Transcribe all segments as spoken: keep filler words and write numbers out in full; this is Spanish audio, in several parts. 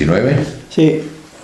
veintinueve. Sí.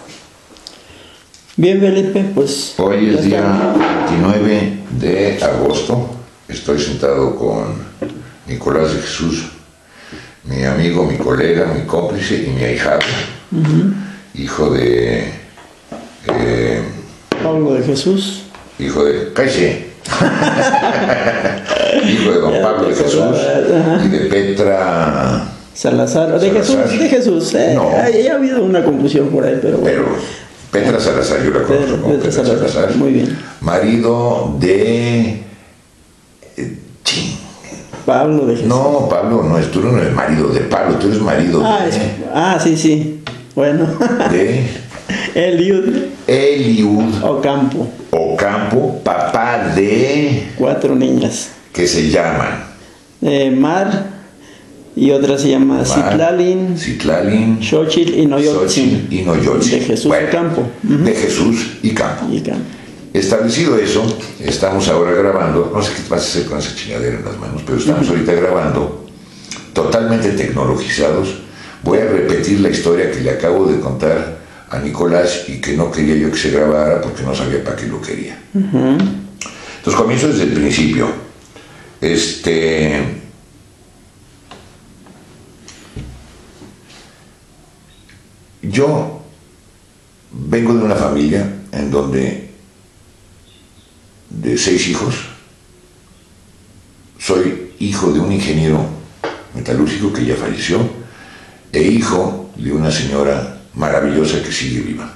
Bien, Felipe, pues... Hoy es día veintinueve de agosto. Estoy sentado con Nicolás de Jesús, mi amigo, mi colega, mi cómplice y mi ahijado, uh-huh. hijo de... Eh, Pablo de Jesús. Hijo de... ¡Cállese! Hijo de don Pablo de Jesús y de Petra... Salazar, de Salazar. Jesús, de Jesús, eh. No. Ahí ha habido una confusión por ahí, pero bueno. Pero Petra Salazar, yo la conozco como Petra Petra Salazar. Salazar. Muy bien. Marido de... eh, ching. Pablo de Jesús. No, Pablo, no, tú no eres marido de Pablo, tú eres marido Ah, de... es- ah sí, sí. Bueno. de Eliud Eliud Ocampo. Ocampo, papá de... Cuatro niñas. que se llaman Eh, Mar y otra se llama Mar, Citlalin, Citlalin, Xochitl y Noyotzin. Xochitl y Noyotzin. De Jesús Bueno, y Campo. Ujú. De Jesús y Campo. Y Campo. Establecido eso, estamos ahora grabando, no sé qué vas a hacer con esa chingadera en las manos, pero estamos ahorita grabando, totalmente tecnologizados. Voy a repetir la historia que le acabo de contar a Nicolás y que no quería yo que se grabara porque no sabía para qué lo quería. Ujú. Entonces comienzo desde el principio. Este... Yo vengo de una familia en donde de seis hijos soy hijo de un ingeniero metalúrgico que ya falleció e hijo de una señora maravillosa que sigue viva.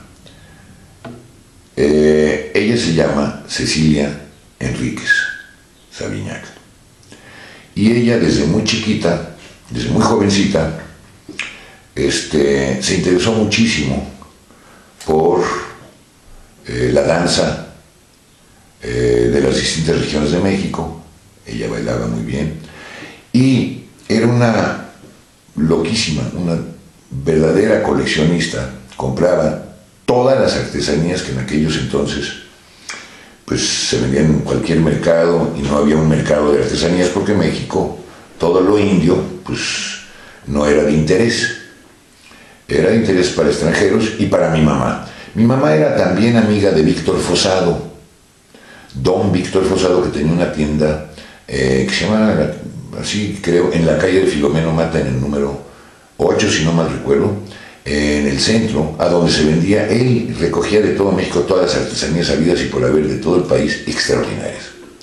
Eh, ella se llama Cecilia Enríquez Sabiñac y ella desde muy chiquita, desde muy jovencita, este, se interesó muchísimo por eh, la danza eh, de las distintas regiones de México. Ella bailaba muy bien y era una loquísima, una verdadera coleccionista. Compraba todas las artesanías que en aquellos entonces pues se vendían en cualquier mercado y no había un mercado de artesanías porque en México todo lo indio pues no era de interés. Era de interés para extranjeros y para mi mamá. Mi mamá era también amiga de Víctor Fosado, don Víctor Fosado, que tenía una tienda eh, que se llama, así creo, en la calle de Filomeno Mata, en el número ocho, si no mal recuerdo, eh, en el centro, a donde se vendía, él recogía de todo México todas las artesanías habidas y por haber de todo el país, extraordinarias.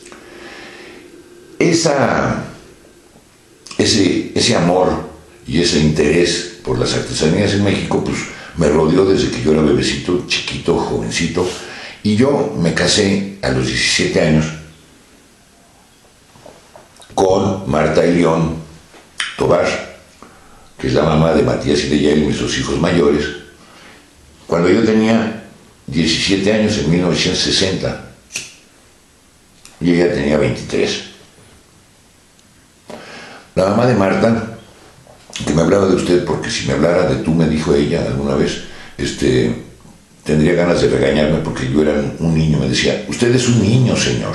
Esa, ese, ese amor y ese interés por las artesanías en México, pues me rodeó desde que yo era bebecito, chiquito, jovencito, y yo me casé a los diecisiete años con Marta y León Tobar, que es la mamá de Matías y de Yael, mis dos hijos mayores, cuando yo tenía diecisiete años, en mil novecientos sesenta, y ella tenía veintitrés. La mamá de Marta, que me hablaba de usted, porque si me hablara de tú, me dijo ella alguna vez, este, tendría ganas de regañarme porque yo era un niño. Me decía, usted es un niño, señor.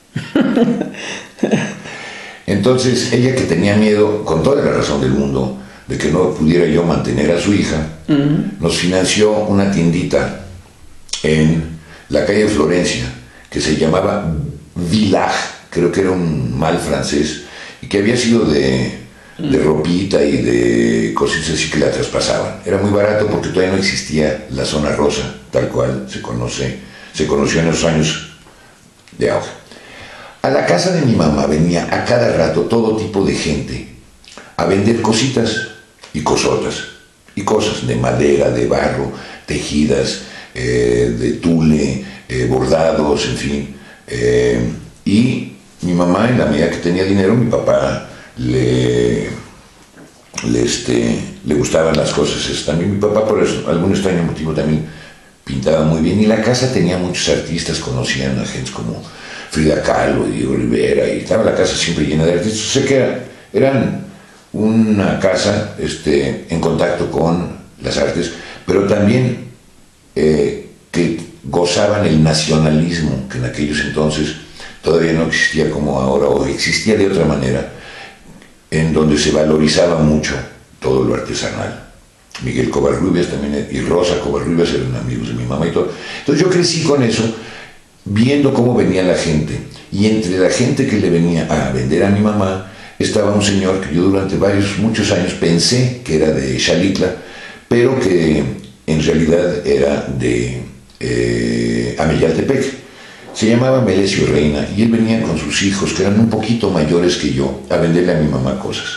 Entonces, ella, que tenía miedo, con toda la razón del mundo, de que no pudiera yo mantener a su hija, uh-huh. nos financió una tiendita en la calle Florencia, que se llamaba Village, creo que era un mal francés, y que había sido de... de ropita y de cositas así que la traspasaban. Era muy barato porque todavía no existía la zona rosa, tal cual se conoce, se conoció en esos años de auge. A la casa de mi mamá venía a cada rato todo tipo de gente a vender cositas y cosotas, y cosas de madera, de barro, tejidas, eh, de tule, eh, bordados, en fin. Eh, y mi mamá, en la medida que tenía dinero, mi papá Le, le, este, le gustaban las cosas esas. También mi papá, por eso, algún extraño motivo, también pintaba muy bien. Y la casa tenía muchos artistas, conocían a gente como Frida Kahlo y Olivera, y estaba la casa siempre llena de artistas. O sea que era, eran una casa este, en contacto con las artes, pero también eh, que gozaban el nacionalismo, que en aquellos entonces todavía no existía como ahora, o existía de otra manera, en donde se valorizaba mucho todo lo artesanal. Miguel Covarrubias también, y Rosa Covarrubias eran amigos de mi mamá y todo. Entonces yo crecí con eso, viendo cómo venía la gente. Y entre la gente que le venía a vender a mi mamá, estaba un señor que yo durante varios, muchos años pensé que era de Xalitla, pero que en realidad era de eh, Ameyaltepec. Se llamaba Melesio Reina, y él venía con sus hijos, que eran un poquito mayores que yo, a venderle a mi mamá cosas.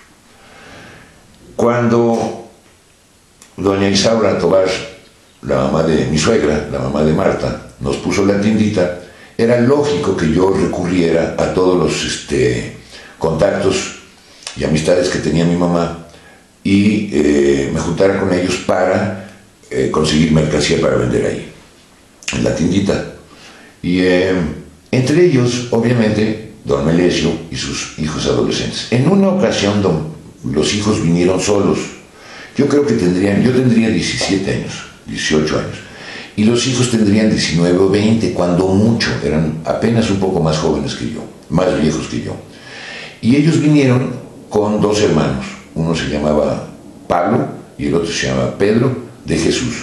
Cuando doña Isaura Tobar, la mamá de mi suegra, la mamá de Marta, nos puso la tiendita, era lógico que yo recurriera a todos los este, contactos y amistades que tenía mi mamá y eh, me juntara con ellos para eh, conseguir mercancía para vender ahí, en la tiendita. Y eh, entre ellos, obviamente, don Melesio y sus hijos adolescentes. En una ocasión, don, los hijos vinieron solos. Yo creo que tendrían, yo tendría diecisiete años, dieciocho años. Y los hijos tendrían diecinueve o veinte, cuando mucho, eran apenas un poco más jóvenes que yo, más viejos que yo. Y ellos vinieron con dos hermanos, uno se llamaba Pablo y el otro se llamaba Pedro de Jesús.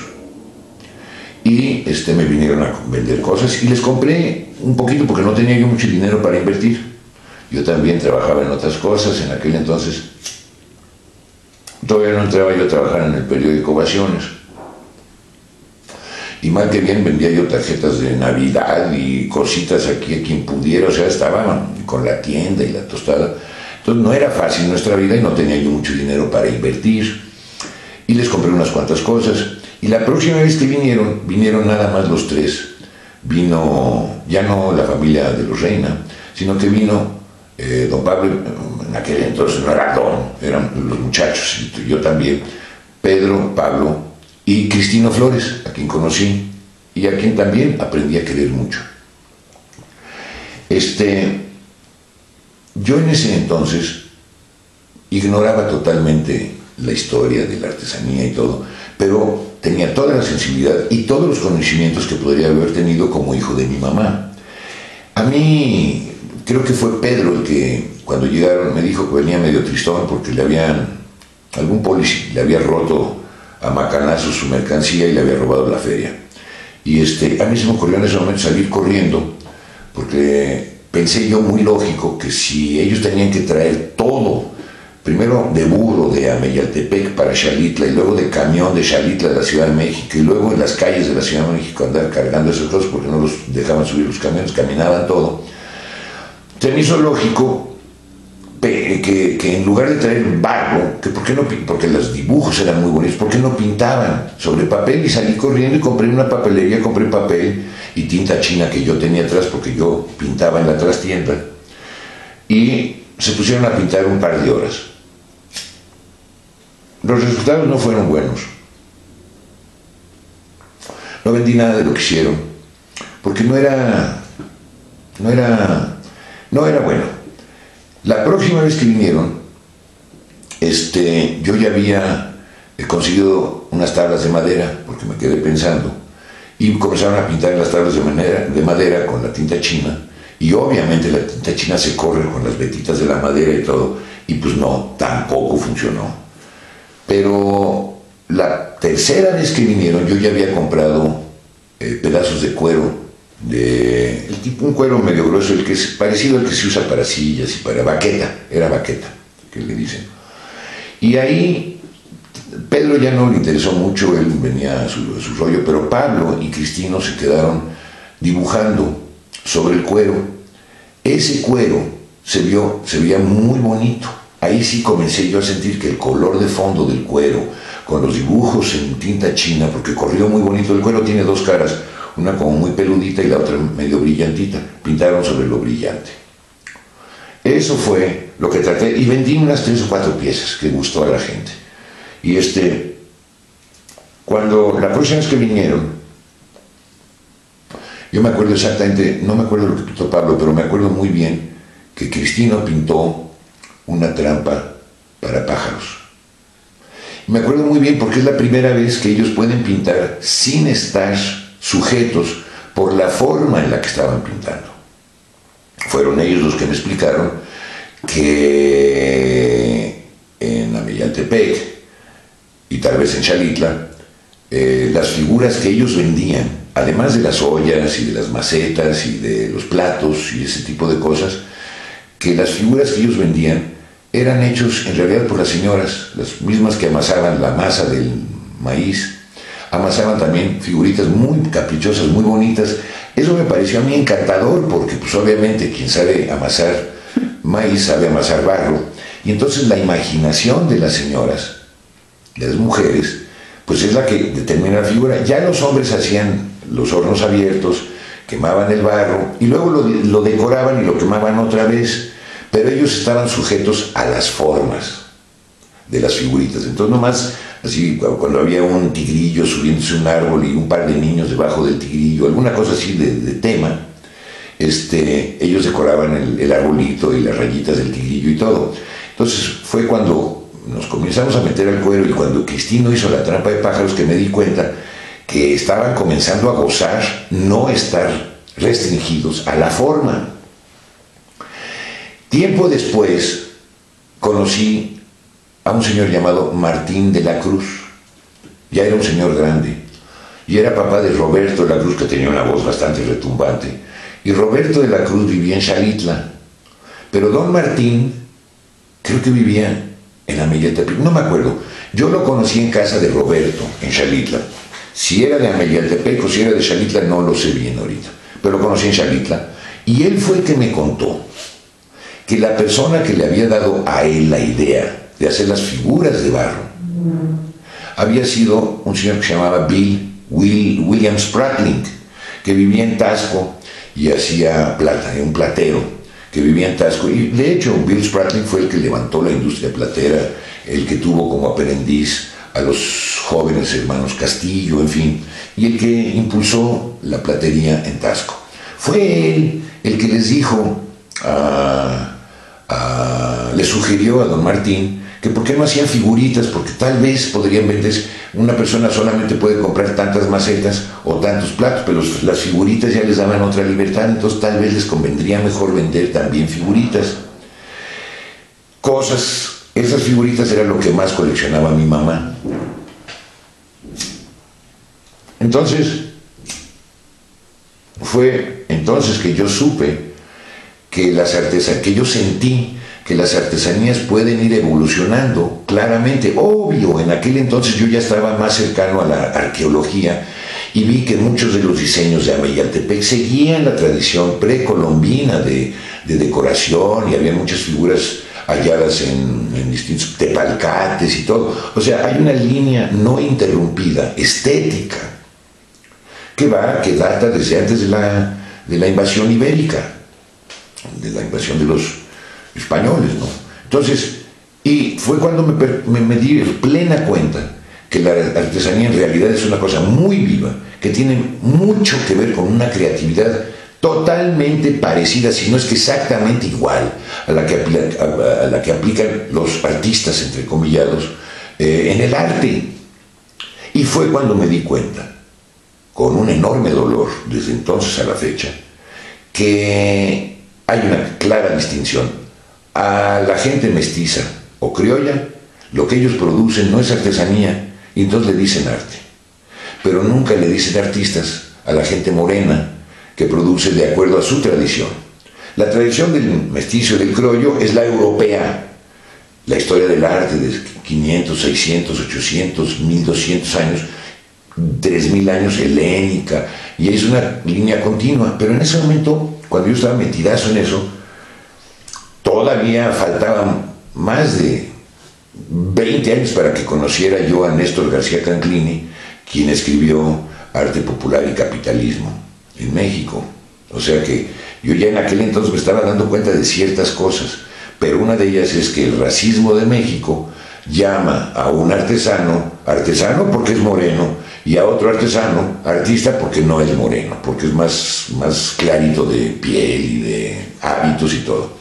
Y este, me vinieron a vender cosas y les compré un poquito porque no tenía yo mucho dinero para invertir. Yo también trabajaba en otras cosas, en aquel entonces todavía no entraba yo a trabajar en el periódico Ovaciones. Y mal que bien vendía yo tarjetas de Navidad y cositas aquí a quien pudiera, o sea, estaba con la tienda y la tostada. Entonces no era fácil nuestra vida y no tenía yo mucho dinero para invertir. Y les compré unas cuantas cosas. Y la próxima vez que vinieron, vinieron nada más los tres. Vino ya no la familia de los Reina, sino que vino eh, don Pablo, en aquel entonces no era don, eran los muchachos, y yo también, Pedro, Pablo y Cristino Flores, a quien conocí y a quien también aprendí a querer mucho. Este, yo en ese entonces ignoraba totalmente la historia de la artesanía y todo, pero tenía toda la sensibilidad y todos los conocimientos que podría haber tenido como hijo de mi mamá. A mí, creo que fue Pedro el que, cuando llegaron, me dijo que venía medio tristón porque le habían, algún policía le había roto a macanazos su mercancía y le había robado la feria. Y este, a mí se me ocurrió en ese momento salir corriendo, porque pensé yo muy lógico que si ellos tenían que traer todo, primero de burro de Ameyaltepec para Xalitla y luego de camión de Xalitla a la Ciudad de México y luego en las calles de la Ciudad de México andar cargando esas cosas porque no los dejaban subir los camiones, caminaban todo, se me hizo lógico Que, que en lugar de traer barro, que por qué no, porque los dibujos eran muy bonitos, ¿por qué no pintaban sobre papel? Y salí corriendo y compré una papelería, compré papel y tinta china que yo tenía atrás porque yo pintaba en la trastienda y se pusieron a pintar un par de horas. Los resultados no fueron buenos. No vendí nada de lo que hicieron porque no era no era no era bueno. La próxima vez que vinieron, este, yo ya había conseguido unas tablas de madera, porque me quedé pensando, y comenzaron a pintar en las tablas de madera, de madera con la tinta china, y obviamente la tinta china se corre con las vetitas de la madera y todo, y pues no, tampoco funcionó. Pero la tercera vez que vinieron, yo ya había comprado eh, pedazos de cuero, de el tipo, un cuero medio grueso, el que es parecido al que se usa para sillas y para baqueta, era baqueta, que le dicen. Y ahí Pedro ya no le interesó mucho, él venía a su, a su rollo, pero Pablo y Cristino se quedaron dibujando sobre el cuero. Ese cuero se vio, se veía muy bonito. Ahí sí comencé yo a sentir que el color de fondo del cuero, con los dibujos en tinta china, porque corrió muy bonito, el cuero tiene dos caras, una como muy peludita y la otra medio brillantita, pintaron sobre lo brillante. Eso fue lo que traté, y vendí unas tres o cuatro piezas que gustó a la gente. Y este, cuando la próxima vez que vinieron, yo me acuerdo exactamente, no me acuerdo lo que pintó Pablo, pero me acuerdo muy bien que Cristino pintó una trampa para pájaros. Me acuerdo muy bien porque es la primera vez que ellos pueden pintar sin estar sujetos por la forma en la que estaban pintando. Fueron ellos los que me explicaron que en Ameyaltepec y tal vez en Xalitla, eh, las figuras que ellos vendían, además de las ollas y de las macetas y de los platos y ese tipo de cosas, que las figuras que ellos vendían eran hechos en realidad por las señoras, las mismas que amasaban la masa del maíz, amasaban también figuritas muy caprichosas, muy bonitas. Eso me pareció a mí encantador, porque pues obviamente quien sabe amasar maíz sabe amasar barro, y entonces la imaginación de las señoras, de las mujeres, pues es la que determina la figura. Ya los hombres hacían los hornos abiertos, quemaban el barro y luego lo, lo decoraban y lo quemaban otra vez, pero ellos estaban sujetos a las formas de las figuritas. Entonces nomás, así, cuando había un tigrillo subiéndose un árbol y un par de niños debajo del tigrillo, alguna cosa así de, de tema, este, ellos decoraban el, el arbolito y las rayitas del tigrillo y todo. Entonces fue cuando nos comenzamos a meter al cuero y cuando Cristino hizo la trampa de pájaros que me di cuenta que estaban comenzando a gozar no estar restringidos a la forma. Tiempo después conocí a un señor llamado Martín de la Cruz. Ya era un señor grande y era papá de Roberto de la Cruz, que tenía una voz bastante retumbante, y Roberto de la Cruz vivía en Xalitla, pero don Martín creo que vivía en Ameyaltepec, no me acuerdo. Yo lo conocí en casa de Roberto en Xalitla. Si era de Ameyaltepec o si era de Xalitla no lo sé bien ahorita, pero lo conocí en Xalitla, y él fue el que me contó que la persona que le había dado a él la idea de hacer las figuras de barro había sido un señor que se llamaba Bill Will, William Spratling, que vivía en Taxco y hacía plata, un platero que vivía en Taxco. Y de hecho Bill Spratling fue el que levantó la industria platera, el que tuvo como aprendiz a los jóvenes hermanos Castillo, en fin, y el que impulsó la platería en Taxco. Fue él el que les dijo, a, a, le sugirió a don Martín que por qué no hacían figuritas, porque tal vez podrían venderse. Una persona solamente puede comprar tantas macetas o tantos platos, pero las figuritas ya les daban otra libertad, entonces tal vez les convendría mejor vender también figuritas. Cosas, esas figuritas eran lo que más coleccionaba mi mamá. Entonces, fue entonces que yo supe que las artesanías, que yo sentí que las artesanías pueden ir evolucionando claramente. Obvio, en aquel entonces yo ya estaba más cercano a la arqueología y vi que muchos de los diseños de Ameyaltepec seguían la tradición precolombina de, de decoración, y había muchas figuras halladas en, en distintos tepalcates y todo. O sea, hay una línea no interrumpida, estética, que va, que data desde antes de la, de la invasión ibérica, de la invasión de los españoles, ¿no? Entonces, y fue cuando me, me, me di plena cuenta que la artesanía en realidad es una cosa muy viva, que tiene mucho que ver con una creatividad totalmente parecida, si no es que exactamente igual, a la que, a, a la que aplican los artistas, entrecomillados, eh, en el arte. Y fue cuando me di cuenta, con un enorme dolor desde entonces a la fecha, que hay una clara distinción. A la gente mestiza o criolla, lo que ellos producen no es artesanía, y entonces le dicen arte. Pero nunca le dicen artistas a la gente morena, que produce de acuerdo a su tradición. La tradición del mestizo y del criollo es la europea. La historia del arte de quinientos, seiscientos, ochocientos, mil doscientos años, tres mil años helénica, y es una línea continua. Pero en ese momento, cuando yo estaba metidazo en eso, todavía faltaban más de veinte años para que conociera yo a Néstor García Canclini, quien escribió Arte Popular y Capitalismo en México. O sea que yo ya en aquel entonces me estaba dando cuenta de ciertas cosas, pero una de ellas es que el racismo de México llama a un artesano, artesano porque es moreno, y a otro artesano, artista porque no es moreno, porque es más, más clarito de piel y de hábitos y todo.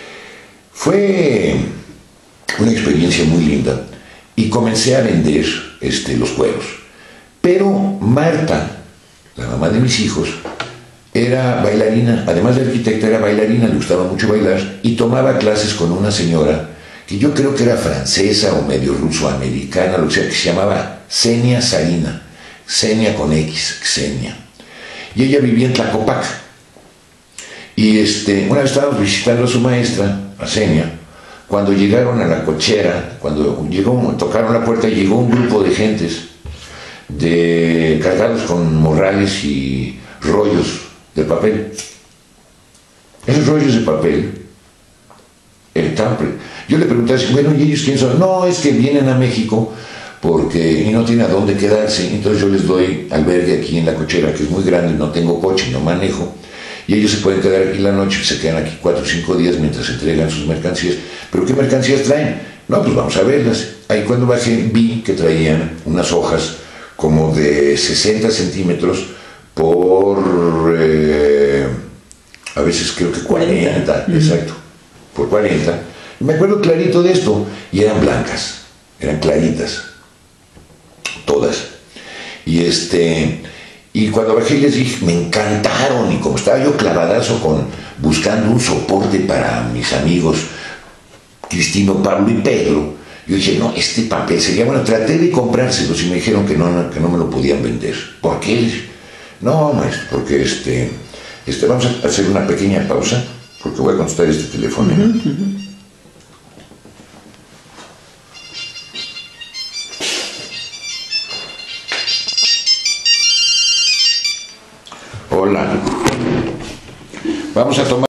Fue una experiencia muy linda y comencé a vender este, los cueros. Pero Marta, la mamá de mis hijos, era bailarina, además de arquitecta era bailarina, le gustaba mucho bailar, y tomaba clases con una señora que que yo creo que era francesa o medio ruso-americana, lo que sea, que se llamaba Xenia Sarina, Xenia con X, Xenia. Y ella vivía en Tlacopac. Y este, una vez estábamos visitando a su maestra, a Xenia, cuando llegaron a la cochera, cuando llegó, tocaron la puerta y llegó un grupo de gentes de, cargados con morrales y rollos de papel. Esos rollos de papel, el tample. Yo le pregunté así, bueno, ¿y ellos quién son? No, es que vienen a México porque y no tienen a dónde quedarse, entonces yo les doy albergue aquí en la cochera, que es muy grande, no tengo coche, no manejo, y ellos se pueden quedar aquí la noche, se quedan aquí cuatro o cinco días mientras entregan sus mercancías. ¿Pero qué mercancías traen? No, pues vamos a verlas. Ahí cuando bajé vi que traían unas hojas como de sesenta centímetros por... Eh, a veces creo que cuarenta, uh-huh. Exacto, por cuarenta. Me acuerdo clarito de esto, y eran blancas, eran claritas, todas. Y este, y cuando bajé les dije, me encantaron, y como estaba yo clavadazo con, buscando un soporte para mis amigos Cristino, Pablo y Pedro, yo dije, no, este papel sería bueno, traté de comprárselos y me dijeron que no, que no me lo podían vender. ¿Por qué? No, maestro, porque este... Este, vamos a hacer una pequeña pausa porque voy a contestar este teléfono. Uh-huh, uh-huh. Hola. Vamos a tomar